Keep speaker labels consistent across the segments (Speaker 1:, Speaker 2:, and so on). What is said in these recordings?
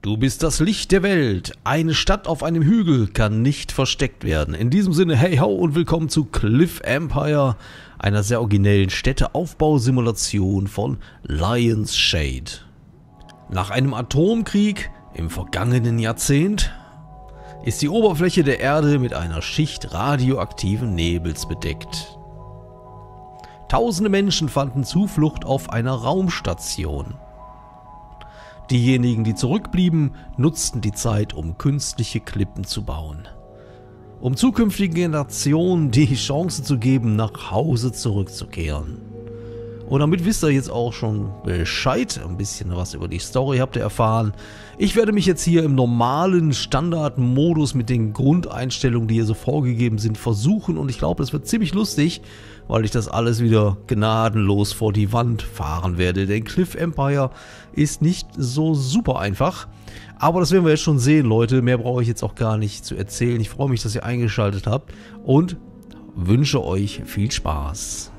Speaker 1: Du bist das Licht der Welt. Eine Stadt auf einem Hügel kann nicht versteckt werden. In diesem Sinne, hey ho und willkommen zu Cliff Empire, einer sehr originellen Städteaufbausimulation von Lions Shade. Nach einem Atomkrieg im vergangenen Jahrzehnt ist die Oberfläche der Erde mit einer Schicht radioaktiven Nebels bedeckt. Tausende Menschen fanden Zuflucht auf einer Raumstation. Diejenigen, die zurückblieben, nutzten die Zeit, um künstliche Klippen zu bauen. Um zukünftigen Generationen die Chance zu geben, nach Hause zurückzukehren. Und damit wisst ihr jetzt auch schon Bescheid, ein bisschen was über die Story habt ihr erfahren. Ich werde mich jetzt hier im normalen Standardmodus mit den Grundeinstellungen, die hier so vorgegeben sind, versuchen. Und ich glaube, es wird ziemlich lustig, weil ich das alles wieder gnadenlos vor die Wand fahren werde. Denn Cliff Empire ist nicht so super einfach. Aber das werden wir jetzt schon sehen, Leute. Mehr brauche ich jetzt auch gar nicht zu erzählen. Ich freue mich, dass ihr eingeschaltet habt und wünsche euch viel Spaß.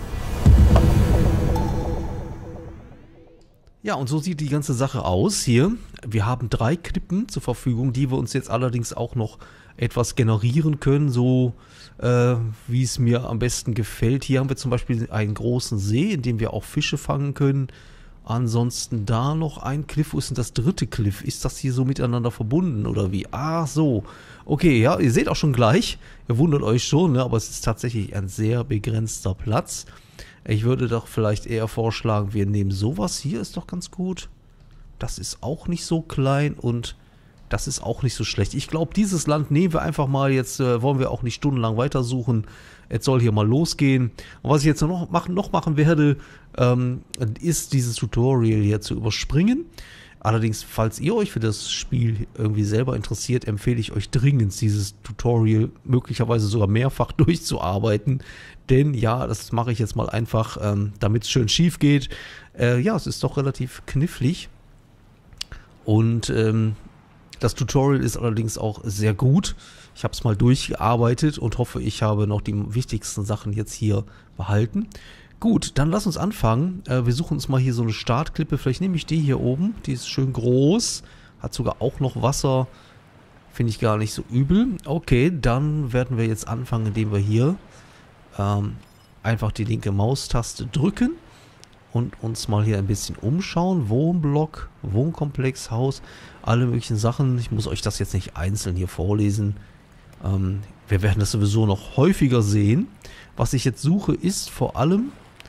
Speaker 1: Ja, und so sieht die ganze Sache aus hier. Wir haben 3 Klippen zur Verfügung, die wir uns jetzt allerdings auch noch etwas generieren können, so wie es mir am besten gefällt. Hier haben wir zum Beispiel einen großen See, in dem wir auch Fische fangen können. Ansonsten da noch ein Cliff. Wo ist denn das dritte Cliff? Ist das hier so miteinander verbunden oder wie? Ach so. Okay, ja, ihr seht auch schon gleich. Ihr wundert euch schon, ne? Aber es ist tatsächlich ein sehr begrenzter Platz. Ich würde doch vielleicht eher vorschlagen, wir nehmen sowas. Hier ist doch ganz gut. Das ist auch nicht so klein und das ist auch nicht so schlecht. Ich glaube, dieses Land nehmen wir einfach mal. Jetzt wollen wir auch nicht stundenlang weitersuchen. Jetzt soll hier mal losgehen. Und was ich jetzt noch machen werde, ist dieses Tutorial hier zu überspringen. Allerdings, falls ihr euch für das Spiel irgendwie selber interessiert, empfehle ich euch dringend, dieses Tutorial möglicherweise sogar mehrfach durchzuarbeiten. Denn ja, das mache ich jetzt mal einfach, damit es schön schief geht. Ja, es ist doch relativ knifflig. Und das Tutorial ist allerdings auch sehr gut. Ich habe es mal durchgearbeitet und hoffe, ich habe noch die wichtigsten Sachen jetzt hier behalten. Gut, dann lass uns anfangen. Wir suchen uns mal hier so eine Startklippe. Vielleicht nehme ich die hier oben. Die ist schön groß. Hat sogar auch noch Wasser. Finde ich gar nicht so übel. Okay, dann werden wir jetzt anfangen, indem wir hier einfach die linke Maustaste drücken. Und uns mal hier ein bisschen umschauen. Wohnblock, Wohnkomplex, Haus, alle möglichen Sachen. Ich muss euch das jetzt nicht einzeln hier vorlesen. Wir werden das sowieso noch häufiger sehen. Was ich jetzt suche, ist vor allem,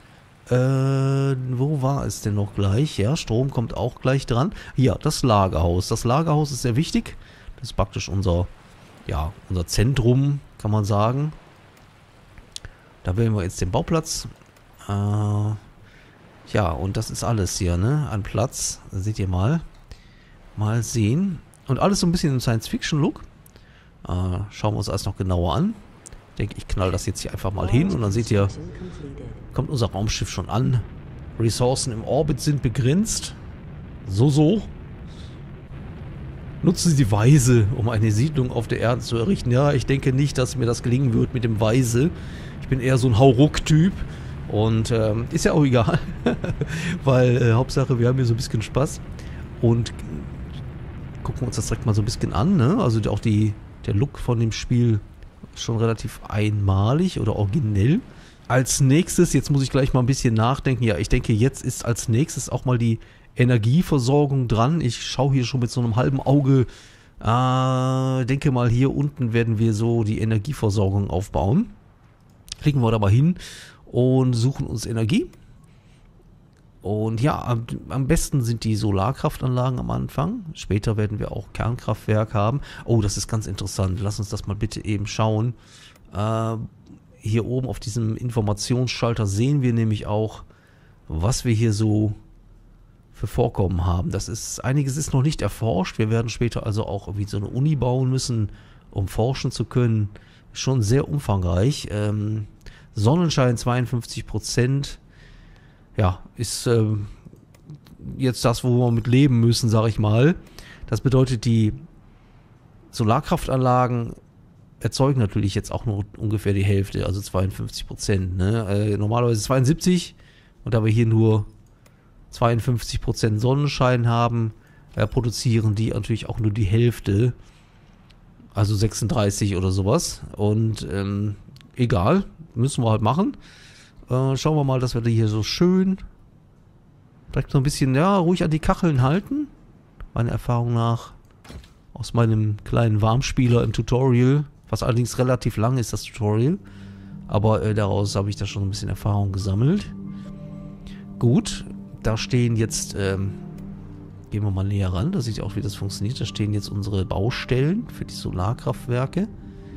Speaker 1: wo war es denn noch gleich? Ja, Strom kommt auch gleich dran. Ja, das Lagerhaus. Das Lagerhaus ist sehr wichtig. Das ist praktisch unser Zentrum, kann man sagen. Da wählen wir jetzt den Bauplatz. Ja, und das ist alles hier, ne? An Platz. Da seht ihr mal. Mal sehen. Und alles so ein bisschen im Science-Fiction-Look. Schauen wir uns alles noch genauer an. Ich denke, ich knall das jetzt hier einfach mal hin. Und dann seht ihr, kommt unser Raumschiff schon an. Ressourcen im Orbit sind begrenzt. So. Nutzen Sie die Weise, um eine Siedlung auf der Erde zu errichten. Ja, ich denke nicht, dass mir das gelingen wird mit dem Weise. Ich bin eher so ein Hauruck-Typ. Und ist ja auch egal, weil Hauptsache wir haben hier so ein bisschen Spaß und gucken wir uns das direkt mal so ein bisschen an, ne? Also auch der Look von dem Spiel ist schon relativ einmalig oder originell. Als nächstes, jetzt muss ich gleich mal ein bisschen nachdenken, ja, ich denke jetzt ist als nächstes auch mal die Energieversorgung dran. Ich schaue hier schon mit so einem halben Auge, denke mal hier unten werden wir so die Energieversorgung aufbauen. Klicken wir da mal hin und suchen uns Energie. Und ja, am besten sind die Solarkraftanlagen am Anfang. Später werden wir auch Kernkraftwerk haben. Oh, das ist ganz interessant. Lass uns das mal bitte eben schauen. Hier oben auf diesem Informationsschalter sehen wir nämlich auch, was wir hier so für Vorkommen haben. Einiges ist noch nicht erforscht. Wir werden später also auch irgendwie so eine Uni bauen müssen, um forschen zu können. Schon sehr umfangreich. Sonnenschein 52%. Ja, ist jetzt das, wo wir mit leben müssen, sage ich mal. Das bedeutet, die Solarkraftanlagen erzeugen natürlich jetzt auch nur ungefähr die Hälfte, also 52%. Ne? Normalerweise 72%. Und da wir hier nur 52% Sonnenschein haben, produzieren die natürlich auch nur die Hälfte. Also 36 oder sowas. Und egal, müssen wir halt machen. Schauen wir mal, dass wir die hier so schön direkt so ein bisschen, ja, ruhig an die Kacheln halten. Meiner Erfahrung nach aus meinem kleinen Warmspieler im Tutorial, was allerdings relativ lang ist, das Tutorial. Aber daraus habe ich da schon ein bisschen Erfahrung gesammelt. Gut, da stehen jetzt, gehen wir mal näher ran, da seht ihr auch, wie das funktioniert. Da stehen jetzt unsere Baustellen für die Solarkraftwerke.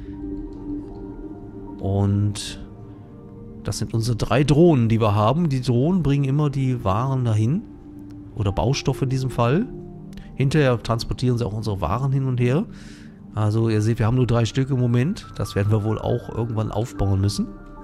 Speaker 1: Und das sind unsere 3 Drohnen, die wir haben. Die Drohnen bringen immer die Waren dahin. Oder Baustoffe in diesem Fall. Hinterher transportieren sie auch unsere Waren hin und her. Also ihr seht, wir haben nur 3 Stück im Moment. Das werden wir wohl auch irgendwann aufbauen müssen.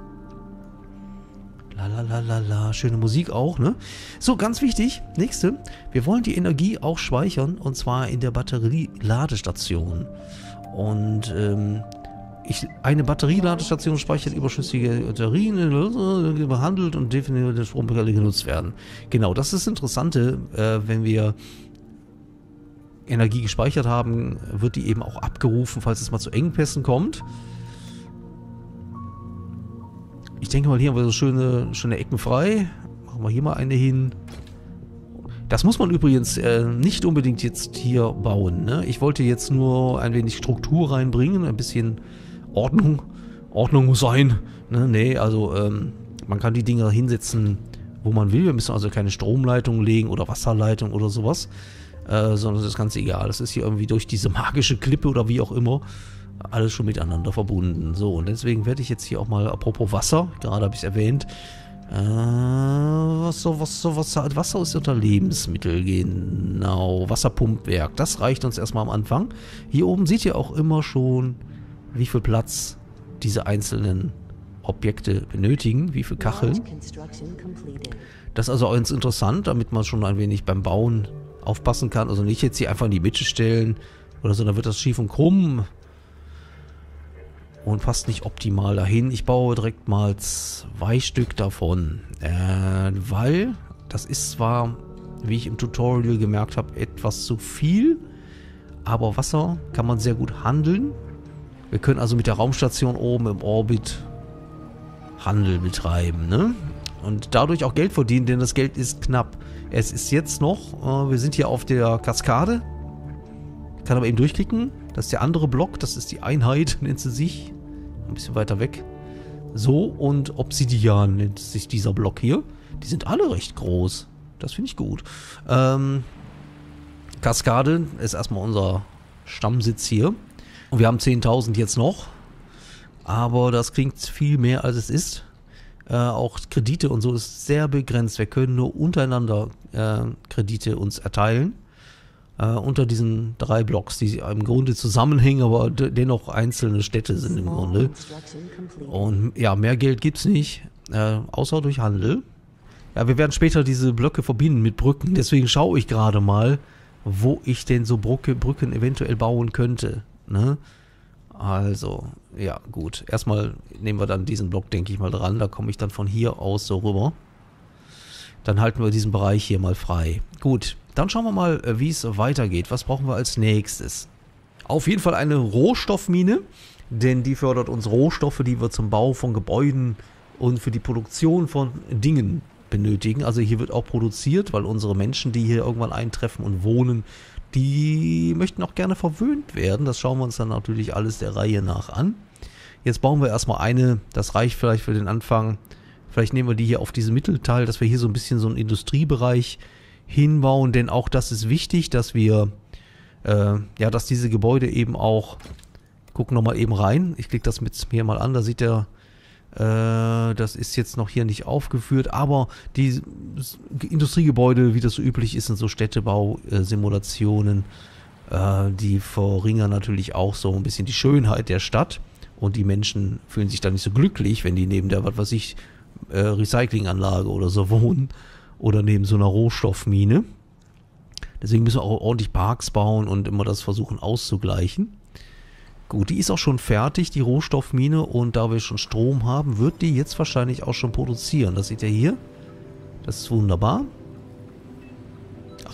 Speaker 1: Lalalala, schöne Musik auch, ne? So, ganz wichtig, nächste. Wir wollen die Energie auch speichern, und zwar in der Batterieladestation. Und eine Batterieladestation speichert überschüssige Batterien, behandelt und definiert der Stromquelle genutzt werden. Genau, das ist das Interessante, wenn wir Energie gespeichert haben, wird die eben auch abgerufen, falls es mal zu Engpässen kommt. Ich denke mal, hier haben wir so schöne Ecken frei. Machen wir hier mal eine hin. Das muss man übrigens nicht unbedingt jetzt hier bauen, ne? Ich wollte jetzt nur ein wenig Struktur reinbringen, ein bisschen Ordnung. Ordnung muss sein. Ne? Nee, also man kann die Dinger hinsetzen, wo man will. Wir müssen also keine Stromleitung legen oder Wasserleitung oder sowas. Sondern das ist ganz egal. Das ist hier irgendwie durch diese magische Klippe oder wie auch immer alles schon miteinander verbunden. So, und deswegen werde ich jetzt hier auch mal, apropos Wasser, gerade habe ich es erwähnt, Wasser ist unter Lebensmittel, genau, Wasserpumpwerk, das reicht uns erstmal am Anfang. Hier oben seht ihr auch immer schon, wie viel Platz diese einzelnen Objekte benötigen, wie viel Kacheln. Das ist also auch ganz interessant, damit man schon ein wenig beim Bauen aufpassen kann. Also nicht jetzt hier einfach in die Mitte stellen oder so, dann wird das schief und krumm und passt nicht optimal dahin. Ich baue direkt mal 2 Stück davon, weil das ist zwar, wie ich im Tutorial gemerkt habe, etwas zu viel, aber Wasser kann man sehr gut handeln. Wir können also mit der Raumstation oben im Orbit Handel betreiben, ne? Und dadurch auch Geld verdienen, denn das Geld ist knapp. Es ist jetzt noch, wir sind hier auf der Kaskade. Ich kann aber eben durchklicken. Das ist der andere Block, das ist die Einheit, nennt sie sich. Ein bisschen weiter weg. So, und Obsidian nennt sich dieser Block hier. Die sind alle recht groß. Das finde ich gut. Kaskade ist erstmal unser Stammsitz hier. Und wir haben 10.000 jetzt noch. Aber das klingt viel mehr, als es ist. Auch Kredite und so ist sehr begrenzt. Wir können nur untereinander Kredite uns erteilen. Unter diesen 3 Blocks, die im Grunde zusammenhängen, aber dennoch einzelne Städte sind im Grunde. Und ja, mehr Geld gibt es nicht, außer durch Handel. Ja, wir werden später diese Blöcke verbinden mit Brücken. Deswegen schaue ich gerade mal, wo ich denn so Brücken eventuell bauen könnte. Ne? Also, ja, gut. Erstmal nehmen wir dann diesen Block, denke ich mal, dran. Da komme ich dann von hier aus so rüber. Dann halten wir diesen Bereich hier mal frei. Gut, dann schauen wir mal, wie es weitergeht. Was brauchen wir als nächstes? Auf jeden Fall eine Rohstoffmine, denn die fördert uns Rohstoffe, die wir zum Bau von Gebäuden und für die Produktion von Dingen benötigen. Also hier wird auch produziert, weil unsere Menschen, die hier irgendwann eintreffen und wohnen, die möchten auch gerne verwöhnt werden. Das schauen wir uns dann natürlich alles der Reihe nach an. Jetzt bauen wir erstmal eine, das reicht vielleicht für den Anfang. Vielleicht nehmen wir die hier auf diesen Mittelteil, dass wir hier so ein bisschen so einen Industriebereich hinbauen. Denn auch das ist wichtig, dass wir, ja, dass diese Gebäude eben auch, gucken nochmal eben rein. Ich klicke das mit mir mal an, da sieht ihr, das ist jetzt noch hier nicht aufgeführt, aber die Industriegebäude, wie das so üblich ist in so Städtebau-Simulationen, die verringern natürlich auch so ein bisschen die Schönheit der Stadt und die Menschen fühlen sich dann nicht so glücklich, wenn die neben der, was weiß ich, Recyclinganlage oder so wohnen oder neben so einer Rohstoffmine. Deswegen müssen wir auch ordentlich Parks bauen und immer das versuchen auszugleichen. Gut, die ist auch schon fertig, die Rohstoffmine, und da wir schon Strom haben, wird die jetzt wahrscheinlich auch schon produzieren. Das seht ihr hier. Das ist wunderbar.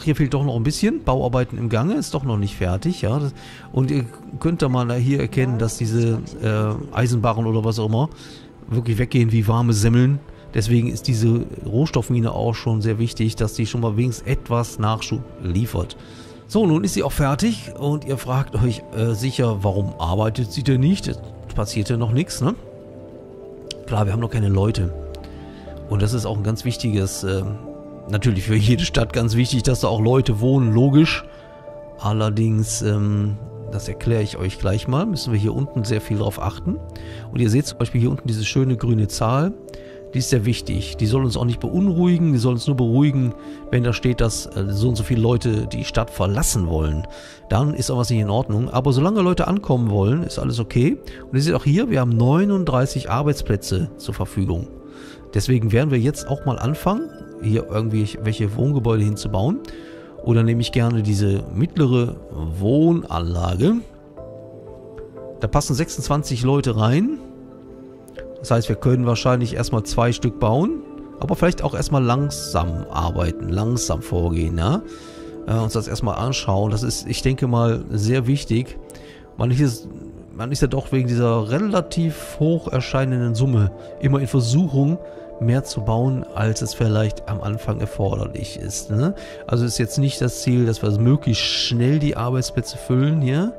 Speaker 1: ach, hier fehlt doch noch ein bisschen, Bauarbeiten im Gange, ist doch noch nicht fertig, ja. Und ihr könnt da mal hier erkennen, dass diese Eisenbarren oder was auch immer wirklich weggehen wie warme Semmeln. Deswegen ist diese Rohstoffmine auch schon sehr wichtig, dass die schon mal wenigstens etwas Nachschub liefert. So, nun ist sie auch fertig und ihr fragt euch sicher, warum arbeitet sie denn nicht? Es passiert ja noch nichts, ne? Klar, wir haben noch keine Leute. Und das ist auch ein ganz wichtiges, natürlich für jede Stadt ganz wichtig, dass da auch Leute wohnen, logisch. Allerdings, das erkläre ich euch gleich mal, müssen wir hier unten sehr viel drauf achten. Und ihr seht zum Beispiel hier unten diese schöne grüne Zahl. Die ist sehr wichtig. Die soll uns auch nicht beunruhigen. Die soll uns nur beruhigen, wenn da steht, dass so und so viele Leute die Stadt verlassen wollen. Dann ist auch was nicht in Ordnung. Aber solange Leute ankommen wollen, ist alles okay. Und ihr seht auch hier, wir haben 39 Arbeitsplätze zur Verfügung. Deswegen werden wir jetzt auch mal anfangen, hier irgendwie welche Wohngebäude hinzubauen. Oder nehme ich gerne diese mittlere Wohnanlage. Da passen 26 Leute rein. Das heißt, wir können wahrscheinlich erstmal 2 Stück bauen, aber vielleicht auch erstmal langsam arbeiten, langsam vorgehen, ja. Uns das erstmal anschauen. Das ist, ich denke mal, sehr wichtig. Man ist ja doch wegen dieser relativ hoch erscheinenden Summe immer in Versuchung, mehr zu bauen, als es vielleicht am Anfang erforderlich ist, ne? Also ist jetzt nicht das Ziel, dass wir möglichst schnell die Arbeitsplätze füllen hier.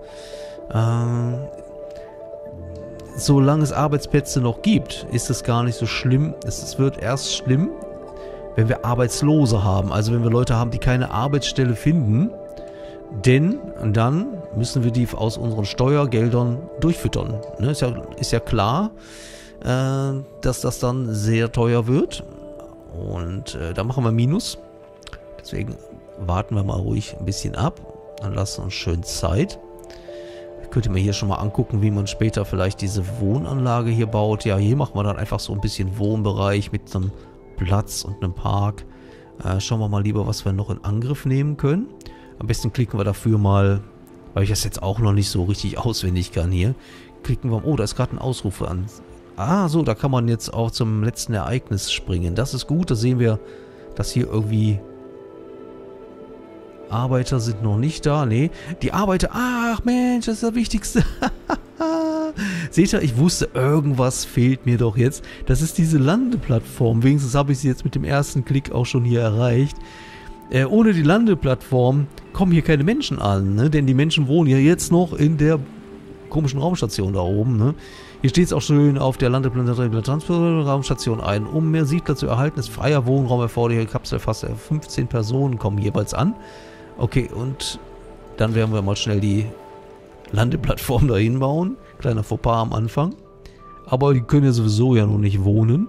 Speaker 1: Solange es Arbeitsplätze noch gibt, ist es gar nicht so schlimm. Es wird erst schlimm, wenn wir Arbeitslose haben. Also wenn wir Leute haben, die keine Arbeitsstelle finden. Denn dann müssen wir die aus unseren Steuergeldern durchfüttern. Ne? Ist ja klar, dass das dann sehr teuer wird. Und da machen wir Minus. Deswegen warten wir mal ruhig ein bisschen ab. Dann lassen wir uns schön Zeit. Könnt ihr mir hier schon mal angucken, wie man später vielleicht diese Wohnanlage hier baut. Ja, hier machen wir dann einfach so ein bisschen Wohnbereich mit einem Platz und einem Park. Schauen wir mal lieber, was wir noch in Angriff nehmen können. Am besten klicken wir dafür mal, weil ich das jetzt auch noch nicht so richtig auswendig kann hier. Klicken wir, oh, da ist gerade ein Ausruf an. Ah, so, da kann man jetzt auch zum letzten Ereignis springen. Das ist gut, da sehen wir, dass hier irgendwie Arbeiter sind noch nicht da. Nee, die Arbeiter... Ach Mensch, das ist das Wichtigste. Seht ihr, ich wusste, irgendwas fehlt mir doch jetzt. Das ist diese Landeplattform. Wenigstens habe ich sie jetzt mit dem ersten Klick auch schon hier erreicht. Ohne die Landeplattform kommen hier keine Menschen an, ne? Denn die Menschen wohnen ja jetzt noch in der komischen Raumstation da oben, ne? Hier steht es auch schön auf der Raumstation ein. Um mehr Siedler zu erhalten, ist freier Wohnraum erforderlich. Kapsel fast 15 Personen kommen jeweils an. Okay, und dann werden wir mal schnell die Landeplattform dahin bauen. Kleiner Fauxpas am Anfang. Aber die können ja sowieso ja noch nicht wohnen.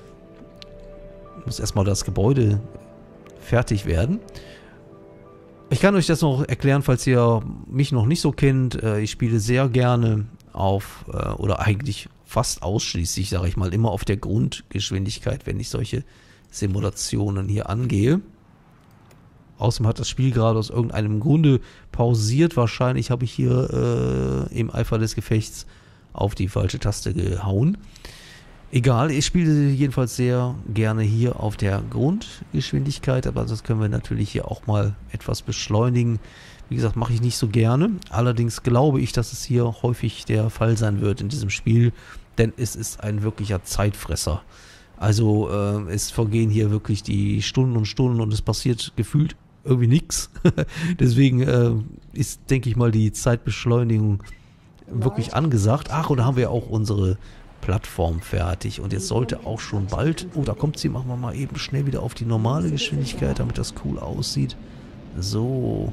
Speaker 1: Muss erstmal das Gebäude fertig werden. Ich kann euch das noch erklären, falls ihr mich noch nicht so kennt. Ich spiele sehr gerne auf, oder eigentlich fast ausschließlich, sage ich mal, immer auf der Grundgeschwindigkeit, wenn ich solche Simulationen hier angehe. Außerdem hat das Spiel gerade aus irgendeinem Grunde pausiert. Wahrscheinlich habe ich hier im Eifer des Gefechts auf die falsche Taste gehauen. Egal, ich spiele jedenfalls sehr gerne hier auf der Grundgeschwindigkeit, aber das können wir natürlich hier auch mal etwas beschleunigen. Wie gesagt, mache ich nicht so gerne. Allerdings glaube ich, dass es hier häufig der Fall sein wird in diesem Spiel, denn es ist ein wirklicher Zeitfresser. Also es vergehen hier wirklich die Stunden und Stunden und es passiert gefühlt irgendwie nichts. Deswegen ist, denke ich mal, die Zeitbeschleunigung wirklich angesagt. Ach, und da haben wir auch unsere Plattform fertig. Und jetzt sollte auch schon bald... Oh, da kommt sie. Machen wir mal eben schnell wieder auf die normale Geschwindigkeit, damit das cool aussieht. So.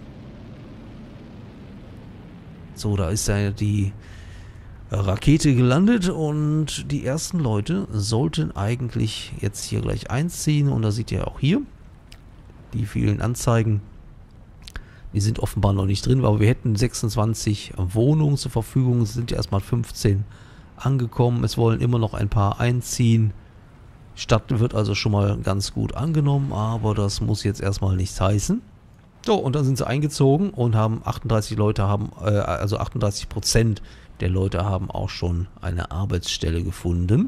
Speaker 1: So, da ist ja die Rakete gelandet und die ersten Leute sollten eigentlich jetzt hier gleich einziehen. Und da seht ihr auch hier die vielen Anzeigen. Die sind offenbar noch nicht drin, aber wir hätten 26 Wohnungen zur Verfügung. Es sind erstmal 15 angekommen. Es wollen immer noch ein paar einziehen. Die Stadt wird also schon mal ganz gut angenommen, aber das muss jetzt erstmal nichts heißen. So, und dann sind sie eingezogen und haben 38 Leute haben, also 38% der Leute haben auch schon eine Arbeitsstelle gefunden.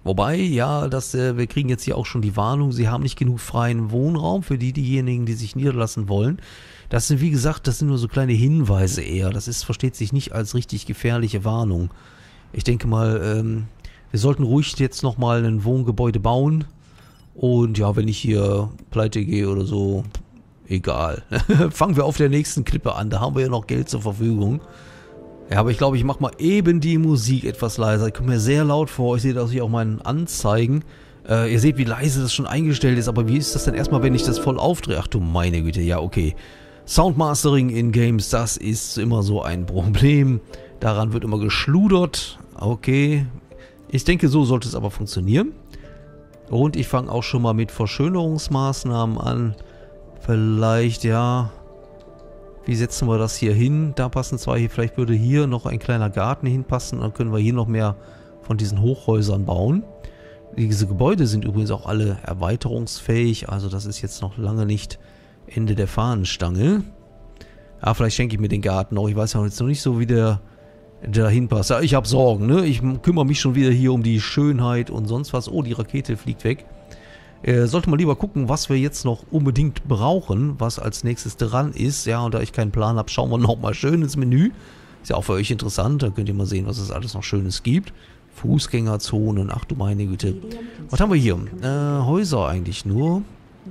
Speaker 1: Wobei, ja, wir kriegen jetzt hier auch schon die Warnung, sie haben nicht genug freien Wohnraum für diejenigen, die sich niederlassen wollen. Das sind, wie gesagt, das sind nur so kleine Hinweise eher. Versteht sich nicht als richtig gefährliche Warnung. Ich denke mal, wir sollten ruhig jetzt nochmal ein Wohngebäude bauen. Und ja, wenn ich hier pleite gehe oder so, egal. Fangen wir auf der nächsten Klippe an, da haben wir ja noch Geld zur Verfügung. Ja, aber ich glaube, ich mache mal eben die Musik etwas leiser. Ich komme mir sehr laut vor, ich sehe das hier auf meinen Anzeigen. Ihr seht, wie leise das schon eingestellt ist, aber wie ist das denn erstmal, wenn ich das voll aufdrehe? Ach du meine Güte, ja okay. Soundmastering in Games, das ist immer so ein Problem. Daran wird immer geschludert. Okay, ich denke, so sollte es aber funktionieren. Und ich fange auch schon mal mit Verschönerungsmaßnahmen an. Vielleicht, ja, wie setzen wir das hier hin? Da passen zwei hier, vielleicht würde hier noch ein kleiner Garten hinpassen. Dann können wir hier noch mehr von diesen Hochhäusern bauen. Diese Gebäude sind übrigens auch alle erweiterungsfähig. Also das ist jetzt noch lange nicht Ende der Fahnenstange. Ja, vielleicht schenke ich mir den Garten noch. Ich weiß ja jetzt noch nicht so, wie der dahin passt. Ja, ich habe Sorgen, ne? Ich kümmere mich schon wieder hier um die Schönheit und sonst was. Oh, die Rakete fliegt weg. Sollte man lieber gucken, was wir jetzt noch unbedingt brauchen, was als nächstes dran ist. Ja, und da ich keinen Plan habe, schauen wir nochmal schön ins Menü. Ist ja auch für euch interessant, da könnt ihr mal sehen, was es alles noch Schönes gibt. Fußgängerzonen, ach du meine Güte. Was haben wir hier? Häuser eigentlich nur.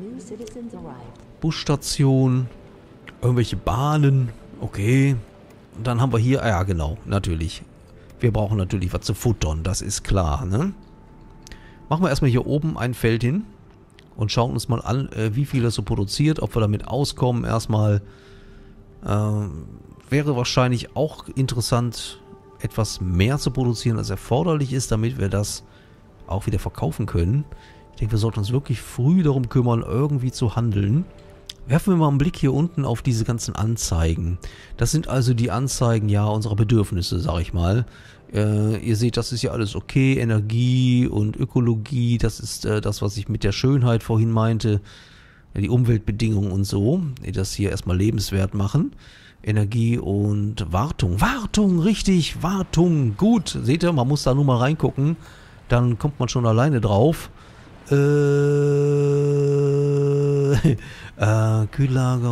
Speaker 1: Busstation, irgendwelche Bahnen, okay. Und dann haben wir hier, ja genau, natürlich. Wir brauchen natürlich was zu futtern, das ist klar, ne? Machen wir erstmal hier oben ein Feld hin und schauen uns mal an, wie viel das so produziert, ob wir damit auskommen. Erstmal wäre wahrscheinlich auch interessant, etwas mehr zu produzieren, als erforderlich ist, damit wir das auch wieder verkaufen können. Ich denke, wir sollten uns wirklich früh darum kümmern, irgendwie zu handeln. Werfen wir mal einen Blick hier unten auf diese ganzen Anzeigen. Das sind also die Anzeigen, ja, unserer Bedürfnisse, sag ich mal. Ihr seht, das ist ja alles okay. Energie und Ökologie, das ist das, was ich mit der Schönheit vorhin meinte. Ja, die Umweltbedingungen und so, die das hier erstmal lebenswert machen. Energie und Wartung. Wartung, richtig, Wartung. Gut, seht ihr, man muss da nur mal reingucken. Dann kommt man schon alleine drauf. Kühllager,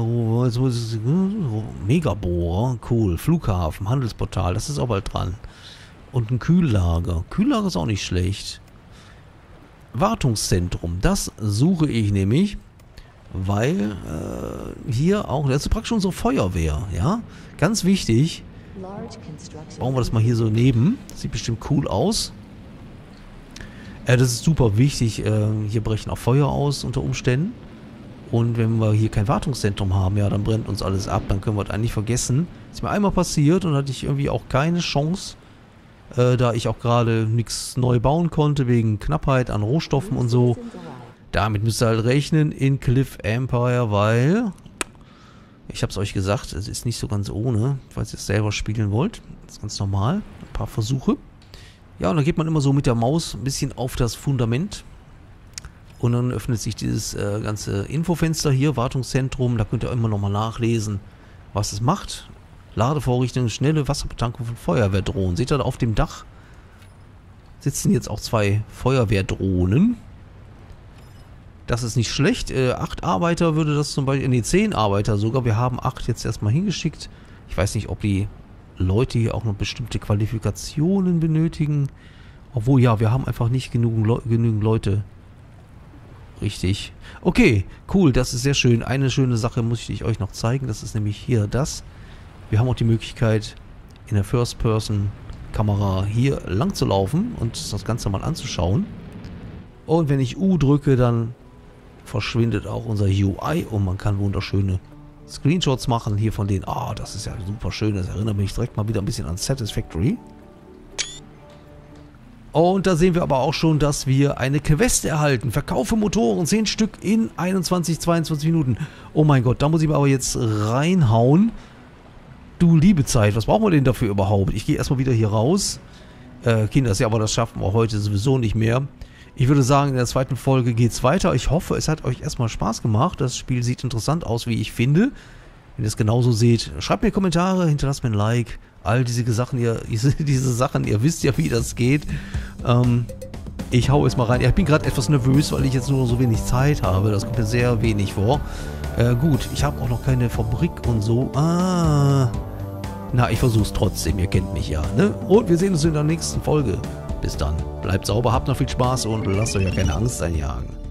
Speaker 1: Megabohrer, cool, Flughafen, Handelsportal, das ist auch bald dran. Und ein Kühllager. Kühllager ist auch nicht schlecht. Wartungszentrum, das suche ich nämlich, weil hier auch, das ist praktisch unsere Feuerwehr, ja, ganz wichtig. Bauen wir das mal hier so neben, sieht bestimmt cool aus. Das ist super wichtig, hier brechen auch Feuer aus unter Umständen. Und wenn wir hier kein Wartungszentrum haben, ja, dann brennt uns alles ab, dann können wir das eigentlich vergessen. Ist mir einmal passiert und hatte ich irgendwie auch keine Chance, da ich auch gerade nichts neu bauen konnte, wegen Knappheit an Rohstoffen und so. Damit müsst ihr halt rechnen in Cliff Empire, weil, ich habe es euch gesagt, es ist nicht so ganz ohne, falls ihr es selber spielen wollt. Das ist ganz normal, ein paar Versuche. Ja, und dann geht man immer so mit der Maus ein bisschen auf das Fundament. Und dann öffnet sich dieses ganze Infofenster hier, Wartungszentrum. Da könnt ihr immer nochmal nachlesen, was es macht. Ladevorrichtung, schnelle Wasserbetankung von Feuerwehrdrohnen. Seht ihr, da auf dem Dach sitzen jetzt auch 2 Feuerwehrdrohnen. Das ist nicht schlecht. 8 Arbeiter würde das zum Beispiel, 10 Arbeiter sogar. Wir haben 8 jetzt erstmal hingeschickt. Ich weiß nicht, ob die Leute hier auch noch bestimmte Qualifikationen benötigen. Obwohl, ja, wir haben einfach nicht genügend Leute. Richtig. Okay, cool, das ist sehr schön. Eine schöne Sache muss ich euch noch zeigen. Das ist nämlich hier das. Wir haben auch die Möglichkeit, in der First-Person-Kamera hier lang zu laufen und das Ganze mal anzuschauen. Und wenn ich U drücke, dann verschwindet auch unser UI und man kann wunderschöne Screenshots machen hier von denen. Ah, das ist ja super schön. Das erinnert mich direkt mal wieder ein bisschen an Satisfactory. Und da sehen wir aber auch schon, dass wir eine Quest erhalten. Verkaufe Motoren, 10 Stück in 21, 22 Minuten. Oh mein Gott, da muss ich mir aber jetzt reinhauen. Du liebe Zeit, was brauchen wir denn dafür überhaupt? Ich gehe erstmal wieder hier raus. Kinders, ja, aber das schaffen wir heute sowieso nicht mehr. Ich würde sagen, in der zweiten Folge geht es weiter. Ich hoffe, es hat euch erstmal Spaß gemacht. Das Spiel sieht interessant aus, wie ich finde. Wenn ihr es genauso seht, schreibt mir Kommentare, hinterlasst mir ein Like. All diese Sachen, ihr wisst ja, wie das geht. Ich hau es mal rein. Ja, ich bin gerade etwas nervös, weil ich jetzt nur so wenig Zeit habe. Das kommt mir sehr wenig vor. Gut, ich habe auch noch keine Fabrik und so. Na, ich versuch's trotzdem. Ihr kennt mich ja, ne? Und wir sehen uns in der nächsten Folge. Bis dann. Bleibt sauber, habt noch viel Spaß und lasst euch ja keine Angst einjagen.